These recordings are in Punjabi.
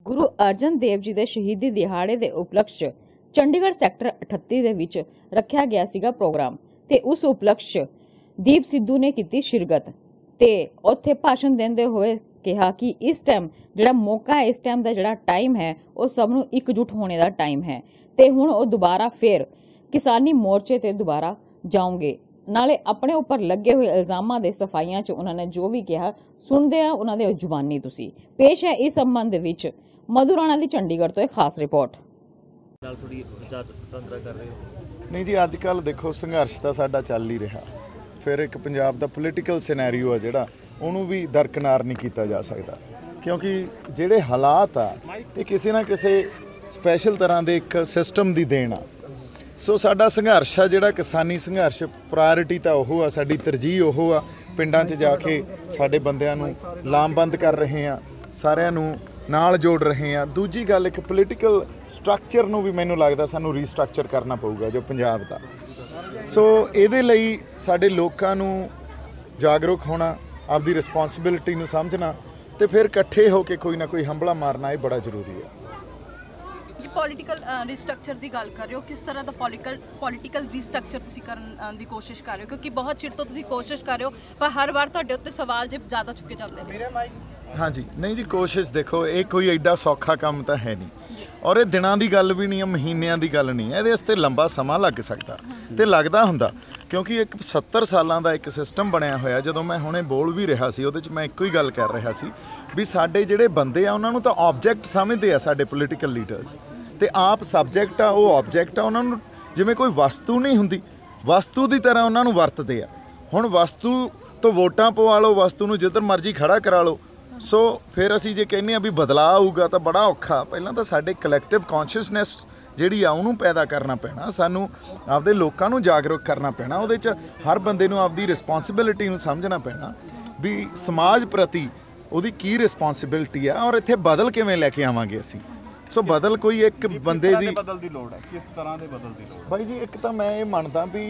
ਗੁਰੂ ਅਰਜਨ ਦੇਵ ਜੀ ਦੇ ਸ਼ਹੀਦੀ ਦਿਹਾੜੇ ਦੇ ਉਪਲਕਸ਼ 'ਚ ਚੰਡੀਗੜ੍ਹ ਸੈਕਟਰ 38 ਦੇ ਵਿੱਚ ਰੱਖਿਆ ਗਿਆ ਸੀਗਾ ਪ੍ਰੋਗਰਾਮ ਤੇ ਉਸ ਉਪਲਕਸ਼ 'ਚ ਦੀਪ ਸਿੱਧੂ ਨੇ ਕੀਤੀ ਸ਼ਿਰਕਤ ਤੇ ਉੱਥੇ ਭਾਸ਼ਣ ਦਿੰਦੇ ਹੋਏ ਕਿਹਾ ਕਿ ਇਸ ਟਾਈਮ ਜਿਹੜਾ ਮੌਕਾ ਹੈ, ਇਸ ਟਾਈਮ ਦਾ ਜਿਹੜਾ ਟਾਈਮ ਹੈ ਉਹ ਸਭ ਨੂੰ ਇਕਜੁੱਟ ਹੋਣੇ ਦਾ ਟਾਈਮ ਹੈ ਤੇ ਹੁਣ ਉਹ ਦੁਬਾਰਾ ਫਿਰ ਕਿਸਾਨੀ ਮੋਰਚੇ ਤੇ ਦੁਬਾਰਾ ਜਾਓਗੇ। ਨਾਲੇ ਆਪਣੇ ਉੱਪਰ ਲੱਗੇ ਹੋਏ ਇਲਜ਼ਾਮਾਂ ਦੇ ਸਫਾਈਆਂ 'ਚ ਉਹਨਾਂ ਨੇ ਜੋ ਵੀ ਕਿਹਾ ਸੁਣਦੇ ਆ ਉਹਨਾਂ ਦੇ ਜ਼ੁਬਾਨੀ। ਤੁਸੀਂ ਪੇਸ਼ ਹੈ ਇਸ ਸੰਬੰਧ ਵਿੱਚ ਮਧੂ ਰਾਣਾ ਦੀ ਚੰਡੀਗੜ੍ਹ ਤੋਂ ਇੱਕ ਖਾਸ ਰਿਪੋਰਟ। नहीं जी, अजकल देखो संघर्ष तो साडा चल ही रहा, फिर एक पंजाब का पोलीटिकल सिनेरियो है जिहड़ा उहनूं भी दरकिनार नहीं किया जा सकता, क्योंकि जिहड़े हालात आ ये किसी ना किसी स्पैशल तरह के एक सिस्टम की देन आ। सो साडा संघर्ष है जिहड़ा किसानी संघर्ष प्रायोरिटी तो ओह आ, साडी तरजीह ओह आ। पिंडां 'च जाके साडे बंदिआं नूं लामबंद कर रहे हैं, सारिआं नूं नाल जोड़ रहे हैं। दूजी गल एक पोलीटिकल स्ट्रक्चर नूं भी मैनूं लगदा सानूं रीस्ट्रक्चर करना पऊगा जो पंजाब दा। सो इहदे लई साडे लोकां नूं जागरूक होना, आपदी रिस्पोंसिबिलिटी नूं समझना ते फिर इकट्ठे होकर कोई ना कोई हमला मारना ये बड़ा जरूरी है जी। पॉलिटिकल रीस्ट्रक्चर की गल कर रहे हो, किस तरह का पॉलिटिकल रीस्ट्रक्चर तुसीं करन दी कोशिश कर रहे हो? क्योंकि बहुत चिर तो तुसीं कोशिश कर रहे हो पर हर बार तुहाडे उत्ते सवाल जे ज़्यादा चुके जाते हैं। हाँ जी, नहीं जी, कोशिश देखो ये कोई एडा सौखा काम तो है नहीं, और ये दिनां दी गल भी नहीं है, महीनों की गल नहीं है, ये वास्ते लंबा समा लग सकता तो लगता हुंदा, क्योंकि एक 70 सालों का एक सिस्टम बनया होया। जदों मैं हुणे बोल भी रहा सी उहदे च मैं एक ही गल कर रहा सी भी साडे जिहड़े बंदे आ उन्हां नूं तां ऑब्जैक्ट समझदे आ साडे पोलीटिकल लीडर्स, ते आप सबजैक्ट आ, वो ऑब्जैक्ट आ। उन्हां नूं जिवें कोई वस्तु नहीं हुंदी, वस्तु की तरह उन्हां नूं वरतदे आ। हुण वस्तु तो वोटां पवा लो, वस्तु नूं जिधर मर्जी खड़ा करा लो। सो फिर असी जे कहने भी बदलाव आऊगा तो बड़ा औखा। पहलां तो साडे कलैक्टिव कॉन्शियसनैस जिहड़ी आ उहनूं पैदा करना पैना, सानूं आपदे लोकां नूं जागरूक करना पैना। उहदे च हर बंदे नूं आपदी रिस्पोंसिबिलिटी नूं समझना पैना भी समाज प्रति उहदी की रिस्पोंसिबिलिटी है और इत्थे बदल किवें लैके आवांगे असीं। सो बदल कोई एक बंदे दी बदल दी लोड़ है, किस तरह दे बदल दी लोड़? भाई जी, एक तो मैं ये मनदा भी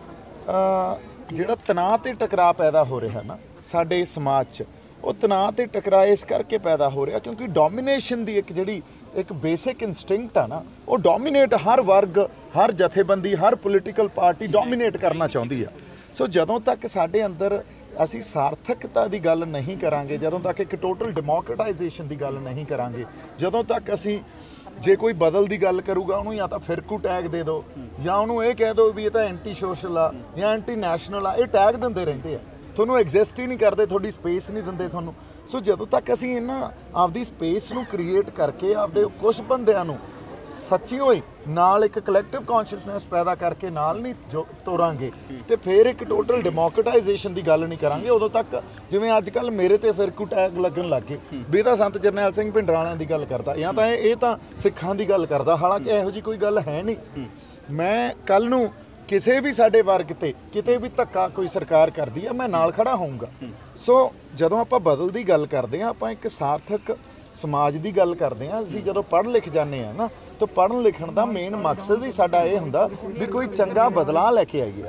जिहड़ा तनाव ते टकराव पैदा हो रहा ना साडे समाज च, वो तनाव ते टकराव इस करके पैदा हो रहा क्योंकि डोमीनेशन की एक जिहड़ी एक बेसिक इंस्टिंक्ट है ना, वो डोमीनेट हर वर्ग, हर जथेबंदी, हर पोलीटिकल पार्टी डोमीनेट करना चाहती है। सो जदों तक साडे अंदर असी सार्थकता की गल नहीं करांगे, जदों तक एक टोटल डेमोक्रेटाइजेशन की गल नहीं करांगे, जदों तक असी जे कोई बदल की गल करूगा उन्होंने या तो फिरकू टैग दे दो या उन्होंने ये कह दो भी ये तो एंटी सोशल आ या एंटी नैशनल आ, ये टैग दिंदे रहिंदे आ, ਤੁਹਾਨੂੰ ਐਗਜ਼ਿਸਟ ਹੀ नहीं करते, थोड़ी स्पेस नहीं ਦਿੰਦੇ ਤੁਹਾਨੂੰ। सो ਜਦੋਂ तक ਅਸੀਂ ਇਹਨਾਂ ਆਪਦੀ स्पेस ਨੂੰ ਕ੍ਰੀਏਟ ਕਰਕੇ ਆਪਦੇ ਕੁਝ ਬੰਦਿਆਂ ਨੂੰ ਸੱਚੀ ਹੋਈ ਨਾਲ ਇੱਕ ਕਲੈਕਟਿਵ ਕੌਨਸ਼ੀਅਸਨੈਸ ਪੈਦਾ ਕਰਕੇ ਨਾਲ ਨਹੀਂ ਜੋ ਤੋਰਾਂਗੇ ਤੇ ਫਿਰ ਇੱਕ ਟੋਟਲ ਡੈਮੋਕ੍ਰੇਟਾਈਜੇਸ਼ਨ ਦੀ ਗੱਲ ਨਹੀਂ ਕਰਾਂਗੇ। ਉਦੋਂ ਤੱਕ ਜਿਵੇਂ ਅੱਜ ਕੱਲ ਮੇਰੇ ਤੇ ਫਿਰਕੂ ਟੈਗ ਲੱਗਣ ਲੱਗ ਗਏ ਵੀ ਇਹ ਤਾਂ ਸੰਤ ਜਰਨੈਲ ਸਿੰਘ ਭਿੰਡਰਾਂਵਾਲਿਆਂ ਦੀ ਗੱਲ ਕਰਦਾ ਜਾਂ ਤਾਂ ਇਹ ਤਾਂ ਸਿੱਖਾਂ ਦੀ ਗੱਲ ਕਰਦਾ, ਹਾਲਾਂਕਿ ਇਹੋ ਜਿਹੀ ਕੋਈ ਗੱਲ ਹੈ ਨਹੀਂ। ਮੈਂ ਕੱਲ ਨੂੰ किसी भी साडे वर्ग ते किते भी धक्का कोई सरकार करती है मैं नाल खड़ा होऊंगा। सो जदों आपां बदल की गल करते हैं, आपां एक सार्थक समाज की गल करते हैं। असीं जदों पढ़ लिख जाने हैं ना तो पढ़न लिखण का मेन मकसद ही साडा ये हुंदा भी कोई चंगा बदलाव लैके आईए।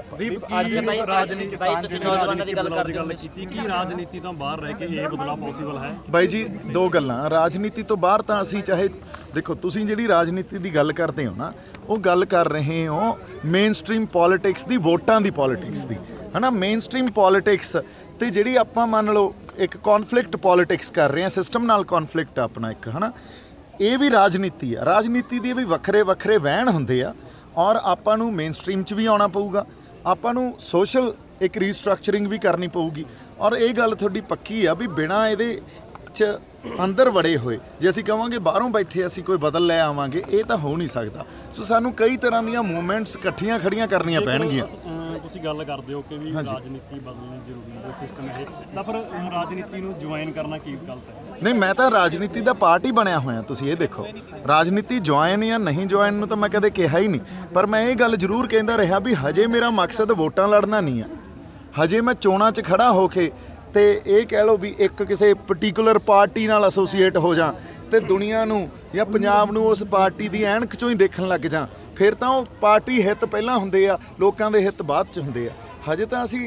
भाई जी, दो गल्लां। राजनीति तो बाहर तो असीं चाहे देखो तुसीं जिहड़ी राजनीति की गल करते हो ना, वो गल कर रहे हो मेन स्ट्रीम पॉलिटिक्स की, वोटां की पॉलिटिक्स की, है ना। मेन स्ट्रीम पॉलिटिक्स तो जिहड़ी आपां मान लो एक कॉन्फ्लिक्ट पॉलिटिक्स कर रहे हैं, सिस्टम नाल कॉन्फ्लिक्ट अपना एक, है ना, ये भी राजनीति है। राजनीति के भी वक्रे वक्रे वहण होंदे आ और आपां नूं मेन स्ट्रीम च भी आउणा पऊगा, आपां नूं सोशल एक रीस्ट्रक्चरिंग भी करनी पऊगी। और ये गल तुहाडी पक्की आ भी बिना इहदे च अंदर वड़े हुए जे असीं कहांगे बाहरों बैठे असीं कोई बदल लै आवांगे, ये तो हो नहीं सकता। सो सानूं कई तरह दी मूवमेंट्स इकट्ठियां खड़ियां करनियां पैणगीਆਂ। ਤੁਸੀਂ ਗੱਲ ਕਰਦੇ ਹੋ ਕਿ ਵੀ ਰਾਜਨੀਤੀ ਬਦਲਣੀ ਜ਼ਰੂਰੀ ਹੈ, ਸਿਸਟਮ ਇਹ ਤਾਂ ਫਿਰ ਰਾਜਨੀਤੀ ਨੂੰ ਜੁਆਇਨ ਕਰਨਾ ਕੀ ਗਲਤ ਹੈ? ਨਹੀਂ, ਮੈਂ ਤਾਂ ਰਾਜਨੀਤੀ ਦਾ ਪਾਰਟ ਹੀ ਬਣਿਆ ਹੋਇਆ। ਤੁਸੀਂ ਇਹ ਦੇਖੋ ਰਾਜਨੀਤੀ ਜੁਆਇਨ ਜਾਂ ਨਹੀਂ ਜੁਆਇਨ ਨੂੰ ਤਾਂ ਮੈਂ ਕਦੇ ਕਿਹਾ ਹੀ ਨਹੀਂ, ਪਰ ਮੈਂ ਇਹ ਗੱਲ ਜ਼ਰੂਰ ਕਹਿੰਦਾ ਰਿਹਾ ਵੀ ਹਜੇ ਮੇਰਾ ਮਕਸਦ ਵੋਟਾਂ ਲੜਨਾ ਨਹੀਂ ਆ। ਹਜੇ ਮੈਂ ਚੋਣਾਂ 'ਚ ਖੜਾ ਹੋ ਕੇ ਤੇ ਇਹ ਕਹਿ ਲਓ ਵੀ ਇੱਕ ਕਿਸੇ ਪਾਰਟਿਕੂਲਰ ਪਾਰਟੀ ਨਾਲ ਐਸੋਸੀਏਟ ਹੋ ਜਾਂ ਤੇ ਦੁਨੀਆ ਨੂੰ ਜਾਂ ਪੰਜਾਬ ਨੂੰ ਉਸ ਪਾਰਟੀ ਦੀ ਐਨਕ 'ਚੋਂ ਹੀ ਦੇਖਣ ਲੱਗ ਜਾਂ, ਫਿਰ ਤਾਂ ਉਹ ਪਾਰਟੀ ਹਿੱਤ ਪਹਿਲਾਂ ਹੁੰਦੇ ਆ, ਲੋਕਾਂ ਦੇ ਹਿੱਤ ਬਾਅਦ 'ਚ ਹੁੰਦੇ ਆ। ਹਜੇ ਤਾਂ ਅਸੀਂ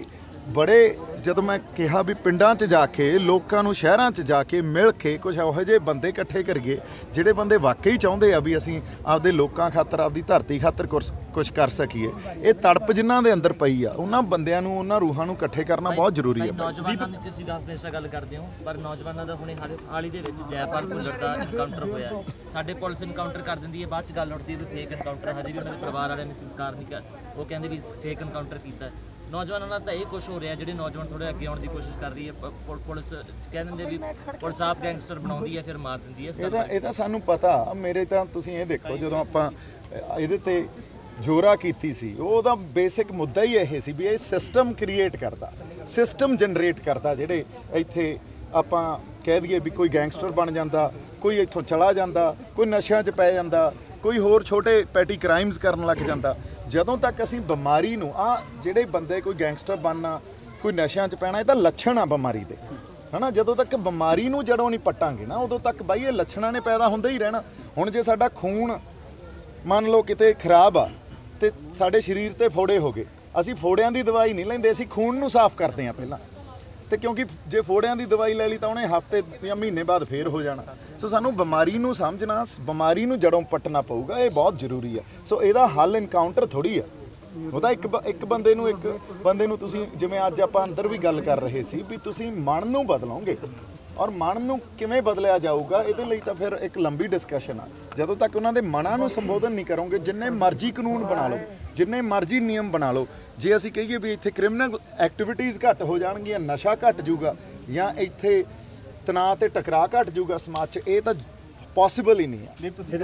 बड़े जब मैं कहा भी पिंडां 'च जाके लोकां नूं शहरां 'च जाके मिल के कुछ ਇਹੋ ਜਿਹੇ ਬੰਦੇ ਇਕੱਠੇ ਕਰੀਏ ਜਿਹੜੇ ਬੰਦੇ ਵਾਕਈ ਚਾਹੁੰਦੇ ਆ ਵੀ ਅਸੀਂ ਆਪਦੇ ਲੋਕਾਂ ਖਾਤਰ ਆਪਦੀ ਧਰਤੀ ਖਾਤਰ ਕੁਝ ਕਰ ਸਕੀਏ। ਇਹ ਤੜਪ ਜਿਨ੍ਹਾਂ ਦੇ ਅੰਦਰ ਪਈ ਆ ਉਹਨਾਂ ਬੰਦਿਆਂ ਨੂੰ ਉਹਨਾਂ ਰੂਹਾਂ ਨੂੰ ਇਕੱਠੇ ਕਰਨਾ ਬਹੁਤ ਜ਼ਰੂਰੀ ਹੈ। ਨੌਜਵਾਨਾਂ ਦੀ ਤੁਸੀਂ ਹਮੇਸ਼ਾ ਗੱਲ ਕਰਦੇ ਹੋ ਪਰ ਨੌਜਵਾਨਾਂ ਦਾ ਹੁਣੇ ਹਾਲ ਹੀ ਦੇ ਵਿੱਚ ਜੈਪਾਲ ਭੁੱਲਰ ਦਾ ਇਨਕਾਊਂਟਰ ਹੋਇਆ। ਸਾਡੇ ਪੁਲਿਸ ਇਨਕਾਊਂਟਰ ਕਰ ਦਿੰਦੀ ਹੈ, ਬਾਅਦ ਚ ਗੱਲ ਉੱਠਦੀ ਹੈ ਵੀ ਫੇਕ ਇਨਕਾਊਂਟਰ, ਹਜੇ ਵੀ ਉਹਨਾਂ ਦੇ ਪਰਿਵਾਰ ਵਾਲਿਆਂ ਨੇ ਸੰਸਕਾਰ ਨਹੀਂ ਕਰ, ਉਹ ਕਹਿੰਦੇ ਵੀ ਫੇਕ ਇਨਕਾਊਂਟਰ ਕੀਤਾ। ਨੌਜਵਾਨਾਂ ਨਾਲ ਤਾਂ ਇਹ ਕੁਛ ਹੋ ਰਿਹਾ, ਜਿਹੜੇ ਨੌਜਵਾਨ ਥੋੜੇ ਅੱਗੇ ਆਉਣ ਦੀ ਕੋਸ਼ਿਸ਼ ਕਰ ਰਹੀ ਹੈ, ਪੁਲਿਸ ਕਹਿ ਦਿੰਦੇ ਵੀ ਪੁਲਿਸ ਆਪ ਗੈਂਗਸਟਰ ਬਣਾਉਂਦੀ ਹੈ ਫਿਰ ਮਾਰ ਦਿੰਦੀ ਹੈ। ਇਹ ਤਾਂ ਸਾਨੂੰ ਪਤਾ। ਮੇਰੇ ਤਾਂ ਤੁਸੀਂ ਇਹ ਦੇਖੋ ਜਦੋਂ ਆਪਾਂ ਇਹਦੇ ਤੇ ਜੋਰਾ ਕੀਤੀ ਸੀ ਉਹਦਾ ਬੇਸਿਕ ਮੁੱਦਾ ਹੀ ਇਹ ਸੀ ਵੀ ਇਹ ਸਿਸਟਮ ਕ੍ਰੀਏਟ ਕਰਦਾ, ਸਿਸਟਮ ਜਨਰੇਟ ਕਰਦਾ ਜਿਹੜੇ ਇੱਥੇ ਆਪਾਂ ਕਹਿ ਦਈਏ ਵੀ ਕੋਈ ਗੈਂਗਸਟਰ ਬਣ ਜਾਂਦਾ, ਕੋਈ ਇੱਥੋਂ ਚਲਾ ਜਾਂਦਾ, ਕੋਈ ਨਸ਼ਿਆਂ 'ਚ ਪੈ ਜਾਂਦਾ, ਕੋਈ ਹੋਰ ਛੋਟੇ ਪੈਟੀ ਕ੍ਰਾਈਮਸ ਕਰਨ ਲੱਗ ਜਾਂਦਾ। ਜਦੋਂ ਤੱਕ ਅਸੀਂ ਬਿਮਾਰੀ ਨੂੰ ਜਿਹੜੇ ਬੰਦੇ ਕੋਈ ਗੈਂਗਸਟਰ ਬਣਨਾ, ਕੋਈ ਨਸ਼ਿਆਂ 'ਚ ਪੈਣਾ, ਇਹ ਤਾਂ ਲੱਛਣ ਆ ਬਿਮਾਰੀ ਦੇ, ਹੈ ਨਾ। ਜਦੋਂ ਤੱਕ ਬਿਮਾਰੀ ਨੂੰ ਜੜੋਂ ਨਹੀਂ ਪੱਟਾਂਗੇ ਨਾ ਉਦੋਂ ਤੱਕ ਬਾਈ ਇਹ ਲੱਛਣਾਂ ਨੇ ਪੈਦਾ ਹੁੰਦੇ ਹੀ ਰਹਿਣਾ। ਹੁਣ ਜੇ ਸਾਡਾ ਖੂਨ ਮੰਨ ਲਓ ਕਿਤੇ ਖਰਾਬ ਆ ਤੇ ਸਾਡੇ ਸਰੀਰ ਤੇ ਫੋੜੇ ਹੋ ਗਏ, ਅਸੀਂ ਫੋੜਿਆਂ ਦੀ ਦਵਾਈ ਨਹੀਂ ਲੈਂਦੇ, ਅਸੀਂ ਖੂਨ ਨੂੰ ਸਾਫ਼ ਕਰਦੇ ਹਾਂ ਪਹਿਲਾਂ। ਤੇ ਕਿਉਂਕਿ ਜੇ ਫੋੜਿਆਂ ਦੀ ਦਵਾਈ ਲੈ ਲਈ ਤਾਂ ਉਹਨੇ ਹਫ਼ਤੇ ਜਾਂ ਮਹੀਨੇ ਬਾਅਦ ਫੇਰ ਹੋ ਜਾਣਾ। ਸੋ ਸਾਨੂੰ ਬਿਮਾਰੀ ਨੂੰ ਸਮਝਣਾ, ਬਿਮਾਰੀ ਨੂੰ ਜੜੋਂ ਪੱਟਣਾ ਪਊਗਾ, ਇਹ ਬਹੁਤ ਜ਼ਰੂਰੀ ਆ। ਸੋ ਇਹਦਾ ਹੱਲ ਇਨਕਾਊਂਟਰ ਥੋੜੀ ਆ, ਉਹਦਾ ਇੱਕ ਬੰਦੇ ਨੂੰ ਤੁਸੀਂ ਜਿਵੇਂ ਅੱਜ ਆਪਾਂ ਅੰਦਰ ਵੀ ਗੱਲ ਕਰ ਰਹੇ ਸੀ ਵੀ ਤੁਸੀਂ ਮਨ ਨੂੰ ਬਦਲੋਗੇ ਔਰ ਮਨ ਨੂੰ ਕਿਵੇਂ ਬਦਲਿਆ ਜਾਊਗਾ ਇਹਦੇ ਲਈ ਤਾਂ ਫਿਰ ਇੱਕ ਲੰਬੀ ਡਿਸਕਸ਼ਨ ਆ। ਜਦੋਂ ਤੱਕ ਉਹਨਾਂ ਦੇ ਮਨਾਂ ਨੂੰ ਸੰਬੋਧਨ ਨਹੀਂ ਕਰੋਗੇ, ਜਿੰਨੇ ਮਰਜ਼ੀ ਕਾਨੂੰਨ ਬਣਾ ਲਓ, ਜਿੰਨੇ ਮਰਜ਼ੀ ਨਿਯਮ ਬਣਾ ਲਓ, ਜੇ ਅਸੀਂ ਕਹੀਏ ਵੀ ਇੱਥੇ ਕ੍ਰਿਮੀਨਲ ਐਕਟੀਵਿਟੀਜ਼ ਘੱਟ ਹੋ ਜਾਣਗੀਆਂ, ਨਸ਼ਾ ਘੱਟ ਜਾਊਗਾ ਜਾਂ ਇੱਥੇ ਤਣਾਅ ਤੇ ਟਕਰਾਅ ਘੱਟ ਜਾਊਗਾ ਸਮਾਜ 'ਚ, ਇਹ ਤਾਂ ਪੋਸੀਬਲ ਹੀ ਨਹੀਂ ਹੈ। ਮੋਰਚੇ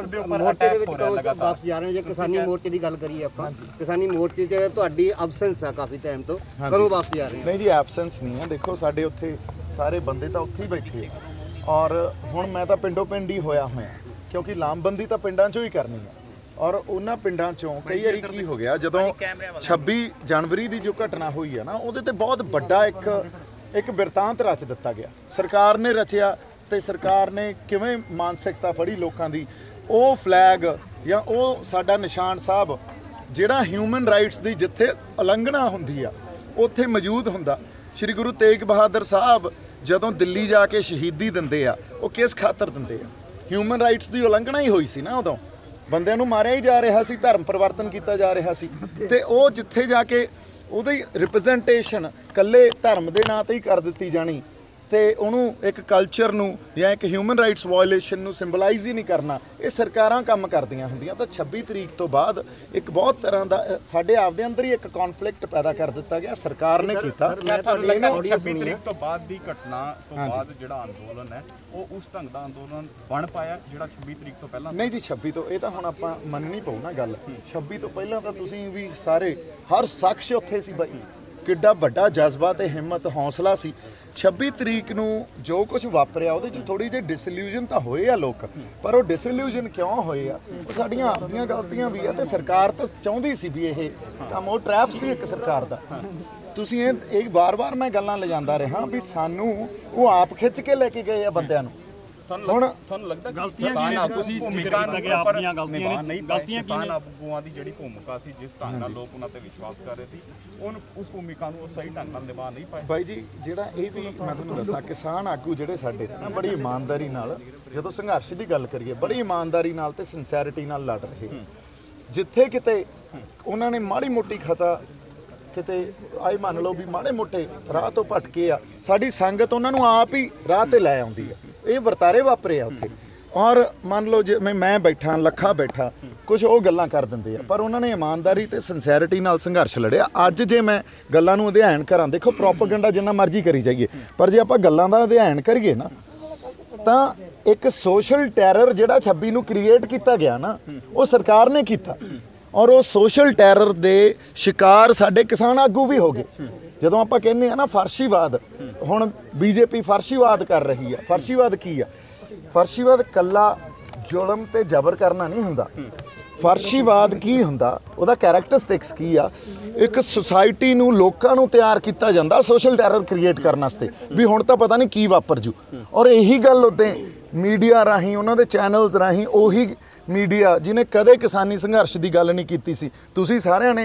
ਦੇ ਵਿੱਚ ਵਾਪਸ ਜਾ ਰਹੇ ਹੋ, ਜੇ ਕਿਸਾਨੀ ਮੋਰਚੇ ਦੀ ਗੱਲ ਕਰੀਏ ਆਪਾਂ, ਕਿਸਾਨੀ ਮੋਰਚੇ 'ਚ ਤੁਹਾਡੀ ਐਬਸੈਂਸ ਆ ਕਾਫੀ ਟਾਈਮ ਤੋਂ, ਕਦੋਂ ਵਾਪਸ ਜਾ ਰਹੇ ਹੋ? ਨਹੀਂ ਜੀ ਐਬਸੈਂਸ ਨਹੀਂ ਹੈ। ਦੇਖੋ ਸਾਡੇ ਉੱਥੇ ਸਾਰੇ ਬੰਦੇ ਤਾਂ ਉੱਥੇ ਹੀ ਬੈਠੇ ਆ ਔਰ ਹੁਣ ਮੈਂ ਤਾਂ ਪਿੰਡੋਂ ਪਿੰਡ ਹੀ ਹੋਇਆ ਕਿਉਂਕਿ ਲਾਮਬੰਦੀ ਤਾਂ ਪਿੰਡਾਂ 'ਚੋਂ ਹੀ ਕਰਨੀ ਹੈ। ਔਰ ਉਹਨਾਂ ਪਿੰਡਾਂ 'ਚੋਂ ਕਈ ਵਾਰੀ ਕੀ ਹੋ ਗਿਆ, ਜਦੋਂ 26 ਜਨਵਰੀ ਦੀ ਜੋ ਘਟਨਾ ਹੋਈ ਹੈ ਨਾ, ਉਹਦੇ ਤੇ ਬਹੁਤ ਵੱਡਾ ਇੱਕ ਬਿਰਤਾਂਤ ਰਚ ਦਿੱਤਾ ਗਿਆ। ਸਰਕਾਰ ਨੇ ਰਚਿਆ ਤੇ ਸਰਕਾਰ ਨੇ ਕਿਵੇਂ ਮਾਨਸਿਕਤਾ ਫੜੀ ਲੋਕਾਂ ਦੀ, ਉਹ ਫਲੈਗ ਜਾਂ ਉਹ ਸਾਡਾ ਨਿਸ਼ਾਨ ਸਾਹਿਬ ਜਿਹੜਾ ਹਿਊਮਨ ਰਾਈਟਸ ਦੀ ਜਿੱਥੇ ਉਲੰਘਣਾ ਹੁੰਦੀ ਆ ਉੱਥੇ ਮੌਜੂਦ ਹੁੰਦਾ। ਸ਼੍ਰੀ ਗੁਰੂ ਤੇਗ ਬਹਾਦਰ ਸਾਹਿਬ ਜਦੋਂ ਦਿੱਲੀ ਜਾ ਕੇ ਸ਼ਹੀਦੀ ਦਿੰਦੇ ਆ, ਉਹ ਕਿਸ ਖਾਤਰ ਦਿੰਦੇ ਆ? ਹਿਊਮਨ ਰਾਈਟਸ ਦੀ ਉਲੰਘਣਾ ਹੀ ਹੋਈ ਸੀ ਨਾ, ਉਦੋਂ ਬੰਦਿਆਂ ਨੂੰ ਮਾਰਿਆ ਹੀ ਜਾ ਰਿਹਾ ਸੀ, ਧਰਮ ਪਰਿਵਰਤਨ ਕੀਤਾ ਜਾ ਰਿਹਾ ਸੀ। ਤੇ ਉਹ ਜਿੱਥੇ ਜਾ ਕੇ ਉਹਦੀ ਰਿਪਰੈਜ਼ੈਂਟੇਸ਼ਨ ਇਕੱਲੇ ਧਰਮ ਦੇ ਨਾਂ ਤੇ ਹੀ ਕਰ ਦਿੱਤੀ ਜਾਣੀ ਤੇ ਉਹਨੂੰ ਇੱਕ ਕਲਚਰ ਨੂੰ ਜਾਂ ਇੱਕ ਹਿਊਮਨ ਰਾਈਟਸ ਵਾਇਓਲੇਸ਼ਨ ਨੂੰ ਸਿੰਬਲਾਈਜ਼ ਹੀ ਨਹੀਂ ਕਰਨਾ, ਇਹ ਸਰਕਾਰਾਂ ਕੰਮ ਕਰਦੀਆਂ ਹੁੰਦੀਆਂ। ਤਾਂ 26 ਤਰੀਕ ਤੋਂ ਬਾਅਦ ਇੱਕ ਬਹੁਤ ਤਰ੍ਹਾਂ ਦਾ ਸਾਡੇ ਆਪਦੇ ਅੰਦਰ ਹੀ ਇੱਕ ਕੌਨਫਲਿਕਟ ਪੈਦਾ ਕਰ ਦਿੱਤਾ ਗਿਆ, ਸਰਕਾਰ ਨੇ ਕੀਤਾ। 26 ਤਰੀਕ ਤੋਂ ਬਾਅਦ ਦੀ ਘਟਨਾ ਤੋਂ ਬਾਅਦ ਜਿਹੜਾ ਅੰਦੋਲਨ ਹੈ ਉਹ ਉਸ ਢੰਗ ਦਾ ਅੰਦੋਲਨ ਬਣ ਪਾਇਆ ਜਿਹੜਾ 26 ਤਰੀਕ ਤੋਂ ਪਹਿਲਾਂ? ਨਹੀਂ ਜੀ, 26 ਤੋਂ ਇਹ ਤਾਂ ਹੁਣ ਆਪਾਂ ਮੰਨਣੀ ਪਊ ਨਾ ਗੱਲ। 26 ਤੋਂ ਪਹਿਲਾਂ ਤਾਂ ਤੁਸੀਂ ਵੀ ਸਾਰੇ ਹਰ ਸ਼ਖਸ ਉੱਥੇ ਸੀ ਬਾਈ, ਕਿੱਡਾ ਵੱਡਾ ਜਜ਼ਬਾ ਤੇ ਹਿੰਮਤ ਹੌਸਲਾ ਸੀ। 26 ਤਰੀਕ ਨੂੰ ਜੋ ਕੁਝ ਵਾਪਰਿਆ ਉਹਦੇ 'ਚ ਥੋੜੀ ਜਿਹੀ ਡਿਸਇਲੂਜਨ ਤਾਂ ਹੋਏ ਆ ਲੋਕ, ਪਰ ਉਹ ਡਿਸਇਲੂਜਨ ਕਿਉਂ ਹੋਏ ਆ? ਉਹ ਸਾਡੀਆਂ ਆਪਣੀਆਂ ਗਲਤੀਆਂ ਵੀ ਆ ਤੇ ਸਰਕਾਰ ਤਾਂ ਚਾਹੁੰਦੀ ਸੀ ਵੀ ਇਹ ਕੰਮ, ਉਹ ਟਰੈਪ ਸੀ ਇੱਕ ਸਰਕਾਰ ਦਾ। ਤੁਸੀਂ ਇਹ ਵਾਰ-ਵਾਰ ਮੈਂ ਗੱਲਾਂ ਲਿਜਾਂਦਾ ਰਿਹਾ ਵੀ ਸਾਨੂੰ ਉਹ ਆਪ ਖਿੱਚ ਕੇ ਲੈ ਕੇ ਗਏ ਆ ਬੰਦਿਆਂ ਨੂੰ। ਤੁਹਾਨੂੰ ਲੱਗਦਾ ਕਿਸਾਨ ਆਗੂ ਭੂਮਿਕਾ ਆਪਣੀਆਂ ਗਲਤੀਆਂ ਨਹੀਂ, ਕਿਸਾਨ ਆਗੂਆਂ ਦੀ ਜਿਹੜੀ ਭੂਮਿਕਾ ਸੀ, ਜਿਸ ਢੰਗ ਨਾਲ ਲੋਕ ਉਹਨਾਂ ਤੇ ਵਿਸ਼ਵਾਸ ਕਰ ਰਹੇ ਸੀ, ਉਹਨੂੰ ਉਸ ਭੂਮਿਕਾ ਨੂੰ ਉਹ ਸਹੀ ਢੰਗ ਨਾਲ ਨਿਭਾ ਨਹੀਂ ਪਾਏ? ਬਾਈ ਜੀ, ਜਿਹੜਾ ਇਹ ਵੀ ਮੈਂ ਤੁਹਾਨੂੰ ਦੱਸਾਂ, ਕਿਸਾਨ ਆਗੂ ਜਿਹੜੇ ਸਾਡੇ ਨਾ ਬੜੀ ਇਮਾਨਦਾਰੀ ਨਾਲ, ਜਦੋਂ ਸੰਘਰਸ਼ ਦੀ ਗੱਲ ਕਰੀਏ, ਬੜੀ ਇਮਾਨਦਾਰੀ ਨਾਲ ਤੇ ਸਿੰਸੈਰਿਟੀ ਨਾਲ ਲੜ ਰਹੇ। ਜਿੱਥੇ ਕਿਤੇ ਉਹਨਾਂ ਨੇ ਮਾੜੀ ਮੋਟੀ ਖਤਾ ਕਿਤੇ ਆਈ ਮੰਨ ਲਓ ਵੀ ਮਾੜੇ ਮੋਟੇ ਰਾਹ ਤੋਂ ਭਟਕੇ ਆ, ਸਾਡੀ ਸੰਗਤ ਉਹਨਾਂ ਨੂੰ ਆਪ ਹੀ ਰਾਹ ਤੇ ਲੈ ਆਉਂਦੀ ਹੈ। ਇਹ ਵਰਤਾਰੇ ਵਾਪਰੇ ਆ ਉੱਥੇ। ਔਰ ਮੰਨ ਲਓ ਜੇ ਮੈਂ ਬੈਠਾ, ਲੱਖਾ ਬੈਠਾ, ਕੁਝ ਉਹ ਗੱਲਾਂ ਕਰ ਦਿੰਦੇ ਆ, ਪਰ ਉਹਨਾਂ ਨੇ ਇਮਾਨਦਾਰੀ ਤੇ ਸਿੰਸੈਰਿਟੀ ਨਾਲ ਸੰਘਰਸ਼ ਲੜਿਆ। ਅੱਜ ਜੇ ਮੈਂ ਗੱਲਾਂ ਨੂੰ ਅਧਿਐਨ ਕਰਾਂ, ਦੇਖੋ ਪ੍ਰੋਪੇਗੈਂਡਾ ਜਿੰਨਾ ਮਰਜ਼ੀ ਕਰੀ ਜਾਈਏ, ਪਰ ਜੇ ਆਪਾਂ ਗੱਲਾਂ ਦਾ ਅਧਿਐਨ ਕਰੀਏ ਨਾ ਤਾਂ ਇੱਕ ਸੋਸ਼ਲ ਟੈਰਰ ਜਿਹੜਾ 26 ਨੂੰ ਕ੍ਰੀਏਟ ਕੀਤਾ ਗਿਆ ਨਾ, ਉਹ ਸਰਕਾਰ ਨੇ ਕੀਤਾ। ਔਰ ਉਹ ਸੋਸ਼ਲ ਟੈਰਰ ਦੇ ਸ਼ਿਕਾਰ ਸਾਡੇ ਕਿਸਾਨ ਆਗੂ ਵੀ ਹੋ ਗਏ। ਜਦੋਂ ਆਪਾਂ ਕਹਿੰਦੇ ਆ ਨਾ ਫਰਸ਼ੀਵਾਦ, ਹੁਣ ਬੀਜੇਪੀ ਫਰਸ਼ੀਵਾਦ ਕਰ ਰਹੀ ਆ। ਫਰਸ਼ੀਵਾਦ ਕੀ ਆ? ਫਰਸ਼ੀਵਾਦ ਕੱਲਾ ਜ਼ੁਲਮ ਤੇ ਜ਼ਬਰ ਕਰਨਾ ਨਹੀਂ ਹੁੰਦਾ। ਫਰਸ਼ੀਵਾਦ ਕੀ ਹੁੰਦਾ, ਉਹਦਾ ਕੈਰੈਕਟਰਿਸਟਿਕਸ ਕੀ ਆ? ਇੱਕ ਸੁਸਾਇਟੀ ਨੂੰ, ਲੋਕਾਂ ਨੂੰ ਤਿਆਰ ਕੀਤਾ ਜਾਂਦਾ ਸੋਸ਼ਲ ਟੈਰਰ ਕ੍ਰੀਏਟ ਕਰਨ ਵਾਸਤੇ ਵੀ ਹੁਣ ਤਾਂ ਪਤਾ ਨਹੀਂ ਕੀ ਵਾਪਰ ਜੂ। ਔਰ ਇਹੀ ਗੱਲ ਉੱਤੇ ਮੀਡੀਆ ਰਾਹੀਂ, ਉਹਨਾਂ ਦੇ ਚੈਨਲਸ ਰਾਹੀਂ, ਉਹੀ ਮੀਡੀਆ ਜਿਹਨੇ ਕਦੇ ਕਿਸਾਨੀ ਸੰਘਰਸ਼ ਦੀ ਗੱਲ ਨਹੀਂ ਕੀਤੀ ਸੀ, ਤੁਸੀਂ ਸਾਰਿਆਂ ਨੇ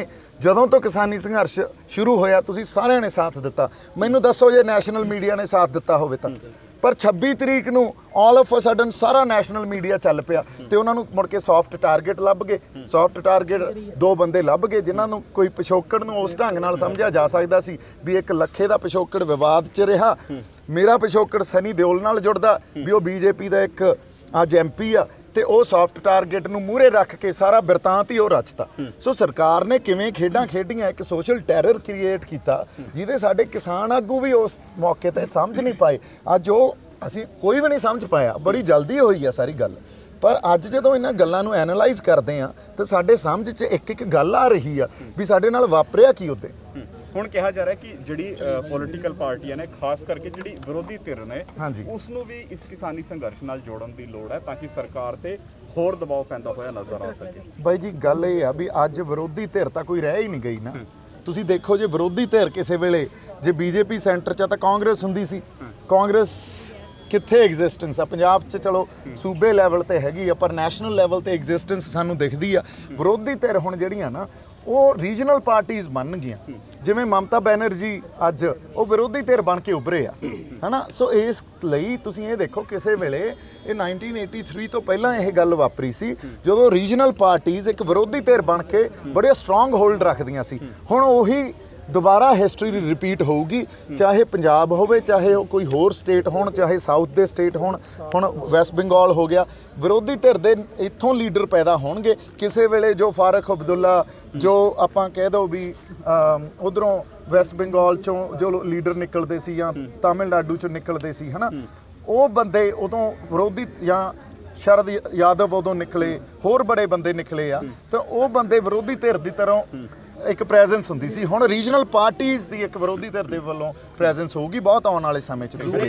ਜਦੋਂ ਤੋਂ ਕਿਸਾਨੀ ਸੰਘਰਸ਼ ਸ਼ੁਰੂ ਹੋਇਆ ਤੁਸੀਂ ਸਾਰਿਆਂ ਨੇ ਸਾਥ ਦਿੱਤਾ। ਮੈਨੂੰ ਦੱਸੋ ਜੇ ਨੈਸ਼ਨਲ ਮੀਡੀਆ ਨੇ ਸਾਥ ਦਿੱਤਾ ਹੋਵੇ ਤਾਂ। ਪਰ 26 ਤਰੀਕ ਨੂੰ ਆਲ ਆਫ ਅ ਸਡਨ ਸਾਰਾ ਨੈਸ਼ਨਲ ਮੀਡੀਆ ਚੱਲ ਪਿਆ ਤੇ ਉਹਨਾਂ ਨੂੰ ਮੁੜ ਕੇ ਸੌਫਟ ਟਾਰਗੇਟ ਲੱਭ ਗਏ। ਸੌਫਟ ਟਾਰਗੇਟ 2 ਬੰਦੇ ਲੱਭ ਗਏ ਜਿਨ੍ਹਾਂ ਨੂੰ ਕੋਈ ਪਿਛੋਕੜ ਨੂੰ ਉਸ ਢੰਗ ਨਾਲ ਸਮਝਿਆ ਜਾ ਸਕਦਾ ਸੀ ਵੀ ਇੱਕ ਲੱਖੇ ਦਾ ਪਿਛੋਕੜ ਵਿਵਾਦ 'ਚ ਰਿਹਾ, ਮੇਰਾ ਪਿਛੋਕੜ ਸਨੀ ਦਿਓਲ ਨਾਲ ਜੁੜਦਾ ਵੀ ਉਹ ਬੀਜੇਪੀ ਦਾ ਇੱਕ ਅੱਜ MP ਆ, ਤੇ ਉਹ ਸੌਫਟ ਟਾਰਗੇਟ ਨੂੰ ਮੂਹਰੇ ਰੱਖ ਕੇ ਸਾਰਾ ਬਿਰਤਾਂਤ ਹੀ ਉਹ ਰਚਤਾ। ਸੋ ਸਰਕਾਰ ਨੇ ਕਿਵੇਂ ਖੇਡਾਂ ਖੇਡੀਆਂ, ਇੱਕ ਸੋਸ਼ਲ ਟੈਰਰ ਕ੍ਰੀਏਟ ਕੀਤਾ ਜਿਹਦੇ ਸਾਡੇ ਕਿਸਾਨ ਆਗੂ ਵੀ ਉਸ ਮੌਕੇ ਤੇ ਸਮਝ ਨਹੀਂ ਪਾਏ। ਅੱਜ ਉਹ ਅਸੀਂ ਕੋਈ ਵੀ ਨਹੀਂ ਸਮਝ ਪਾਇਆ, ਬੜੀ ਜਲਦੀ ਹੋਈ ਆ ਸਾਰੀ ਗੱਲ। ਪਰ ਅੱਜ ਜਦੋਂ ਇਹਨਾਂ ਗੱਲਾਂ ਨੂੰ ਐਨਾਲਾਈਜ਼ ਕਰਦੇ ਆ ਤਾਂ ਸਾਡੇ ਸਮਝ 'ਚ ਇੱਕ ਗੱਲ ਆ ਰਹੀ ਆ ਵੀ ਸਾਡੇ ਨਾਲ ਵਾਪਰਿਆ ਕੀ ਉੱਤੇ। ਹੁਣ ਕਿਹਾ ਜਾ ਰਿਹਾ ਕਿ ਜਿਹੜੀ ਪੋਲੀਟੀਕਲ ਪਾਰਟੀਆਂ ਨੇ, ਖਾਸ ਕਰਕੇ ਜਿਹੜੀ ਵਿਰੋਧੀ ਧਿਰ ਨੇ, ਉਸ ਨੂੰ ਵੀ ਇਸ ਕਿਸਾਨੀ ਸੰਘਰਸ਼ ਨਾਲ ਜੋੜਨ ਦੀ ਲੋੜ ਹੈ ਤਾਂ ਕਿ ਸਰਕਾਰ ਤੇ ਹੋਰ ਦਬਾਅ ਪੈਂਦਾ ਹੋਇਆ ਨਜ਼ਰ ਆ ਸਕੇ। ਬਾਈ ਜੀ ਗੱਲ ਇਹ ਆ ਵੀ ਅੱਜ ਵਿਰੋਧੀ ਧਿਰ ਤਾਂ ਕੋਈ ਰਹਿ ਹੀ ਨਹੀਂ ਗਈ ਨਾ। ਤੁਸੀਂ ਦੇਖੋ ਜੇ ਵਿਰੋਧੀ ਧਿਰ ਕਿਸੇ ਵੇਲੇ ਜੇ ਬੀਜੇਪੀ ਸੈਂਟਰ 'ਚ ਤਾਂ ਕਾਂਗਰਸ ਹੁੰਦੀ ਸੀ, ਕਾਂਗਰਸ ਕਿੱਥੇ ਐਗਜ਼ਿਸਟੈਂਸ ਆ ਪੰਜਾਬ 'ਚ? ਚਲੋ ਸੂਬੇ ਲੈਵਲ ਤੇ ਹੈਗੀ ਆ ਪਰ ਨੈਸ਼ਨਲ ਲੈਵਲ ਤੇ ਐਗਜ਼ਿਸਟੈਂਸ ਸਾਨੂੰ ਦਿਖਦੀ ਆ। ਵਿਰੋਧੀ ਧਿਰ ਹੁਣ ਜਿਹੜੀਆਂ ਨਾ ਉਹ ਰੀਜਨਲ ਪਾਰਟੀਆਂ ਬਣ ਗਈਆਂ, ਜਿਵੇਂ ਮਮਤਾ ਬੈਨਰਜੀ ਅੱਜ ਉਹ ਵਿਰੋਧੀ ਧਿਰ ਬਣ ਕੇ ਉੱਭਰੇ ਆ, ਹਨਾ। ਸੋ ਇਸ ਲਈ ਤੁਸੀਂ ਇਹ ਦੇਖੋ ਕਿਸੇ ਵੇਲੇ ਇਹ 1983 ਤੋਂ ਪਹਿਲਾਂ ਇਹ ਗੱਲ ਵਾਪਰੀ ਸੀ ਜਦੋਂ ਰੀਜਨਲ ਪਾਰਟੀਆਂ ਇੱਕ ਵਿਰੋਧੀ ਧਿਰ ਬਣ ਕੇ ਬੜੇ ਸਟਰੋਂਗ ਹੋਲਡ ਰੱਖਦੀਆਂ ਸੀ। ਹੁਣ ਉਹੀ ਦੁਬਾਰਾ ਹਿਸਟਰੀ ਰਿਪੀਟ ਹੋਊਗੀ, ਚਾਹੇ ਪੰਜਾਬ ਹੋਵੇ, ਚਾਹੇ ਉਹ ਕੋਈ ਹੋਰ ਸਟੇਟ ਹੋਣ, ਚਾਹੇ ਸਾਊਥ ਦੇ ਸਟੇਟ ਹੋਣ। ਹੁਣ ਵੈਸਟ ਬੰਗਾਲ ਹੋ ਗਿਆ, ਵਿਰੋਧੀ ਧਿਰ ਦੇ ਇੱਥੋਂ ਲੀਡਰ ਪੈਦਾ ਹੋਣਗੇ ਕਿਸੇ ਵੇਲੇ। ਜੋ ਫਾਰਕ ਅਬਦੁੱਲਾ, ਜੋ ਆਪਾਂ ਕਹਿ ਦੋ ਵੀ ਉਧਰੋਂ ਵੈਸਟ ਬੰਗਾਲ ਚੋਂ ਜੋ ਲੀਡਰ ਨਿਕਲਦੇ ਸੀ ਜਾਂ ਤਾਮਿਲਨਾਡੂ ਚੋਂ ਨਿਕਲਦੇ ਸੀ, ਹਨਾ, ਉਹ ਬੰਦੇ ਉਦੋਂ ਵਿਰੋਧੀ, ਜਾਂ ਸ਼ਰਦ ਯਾਦਵ ਉਦੋਂ ਨਿਕਲੇ, ਹੋਰ ਬੜੇ ਬੰਦੇ ਨਿਕਲੇ ਆ, ਤਾਂ ਉਹ ਬੰਦੇ ਵਿਰੋਧੀ ਧਿਰ ਦੀ ਤਰ੍ਹਾਂ ਇੱਕ ਪ੍ਰੈਜ਼ੈਂਸ ਹੁੰਦੀ ਸੀ। ਹੁਣ ਰੀਜਨਲ ਪਾਰਟੀਆਂ ਦੀ ਇੱਕ ਵਿਰੋਧੀ ਧਿਰ ਦੇ ਵੱਲੋਂ ਪ੍ਰੈਜ਼ੈਂਸ ਹੋਊਗੀ ਬਹੁਤ ਆਉਣ ਵਾਲੇ ਸਮੇਂ 'ਚ। ਤੁਸੀਂ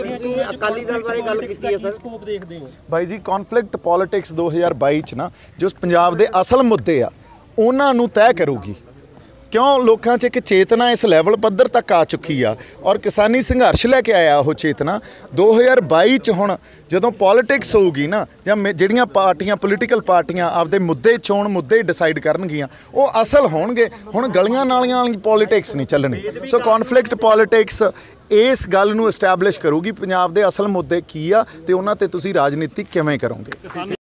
ਅਕਾਲੀ ਦਲ ਬਾਰੇ ਗੱਲ ਕੀਤੀ ਹੈ ਸਰ, ਸਕੋਪ ਦੇਖਦੇ ਹੋ ਬਾਈ ਜੀ? ਕੌਨਫਲਿਕਟ ਪੋਲਿਟਿਕਸ 2022 'ਚ ਨਾ ਜੋ ਪੰਜਾਬ ਦੇ ਅਸਲ ਮੁੱਦੇ ਆ ਉਹਨਾਂ ਨੂੰ ਤੈਅ ਕਰੂਗੀ, ਕਿਉਂ ਲੋਕਾਂ 'ਚ ਇੱਕ ਚੇਤਨਾ ਇਸ ਲੈਵਲ ਪੱਧਰ ਤੱਕ ਆ ਚੁੱਕੀ ਆ ਔਰ ਕਿਸਾਨੀ ਸੰਘਰਸ਼ ਲੈ ਕੇ ਆਇਆ ਉਹ ਚੇਤਨਾ। 2022 'ਚ ਹੁਣ ਜਦੋਂ ਪੋਲਿਟਿਕਸ ਹੋਊਗੀ ਨਾ, ਜਾਂ ਜਿਹੜੀਆਂ ਪਾਰਟੀਆਂ ਪੋਲੀਟੀਕਲ ਪਾਰਟੀਆਂ ਆਪਦੇ ਮੁੱਦੇ ਚੋਣ ਮੁੱਦੇ ਡਿਸਾਈਡ ਕਰਨਗੀਆਂ ਉਹ ਅਸਲ ਹੋਣਗੇ। ਹੁਣ ਗਲੀਆਂ ਨਾਲੀਆਂ ਵਾਲੀ ਪੋਲਿਟਿਕਸ ਨਹੀਂ ਚੱਲਣੀ। ਸੋ ਕੌਨਫਲਿਕਟ ਪੋਲਿਟਿਕਸ ਇਸ ਗੱਲ ਨੂੰ ਐਸਟੈਬਲਿਸ਼ ਕਰੂਗੀ ਪੰਜਾਬ ਦੇ ਅਸਲ ਮੁੱਦੇ ਕੀ ਆ ਤੇ ਉਹਨਾਂ ਤੇ ਤੁਸੀਂ ਰਾਜਨੀਤੀ ਕਿਵੇਂ ਕਰੋਗੇ।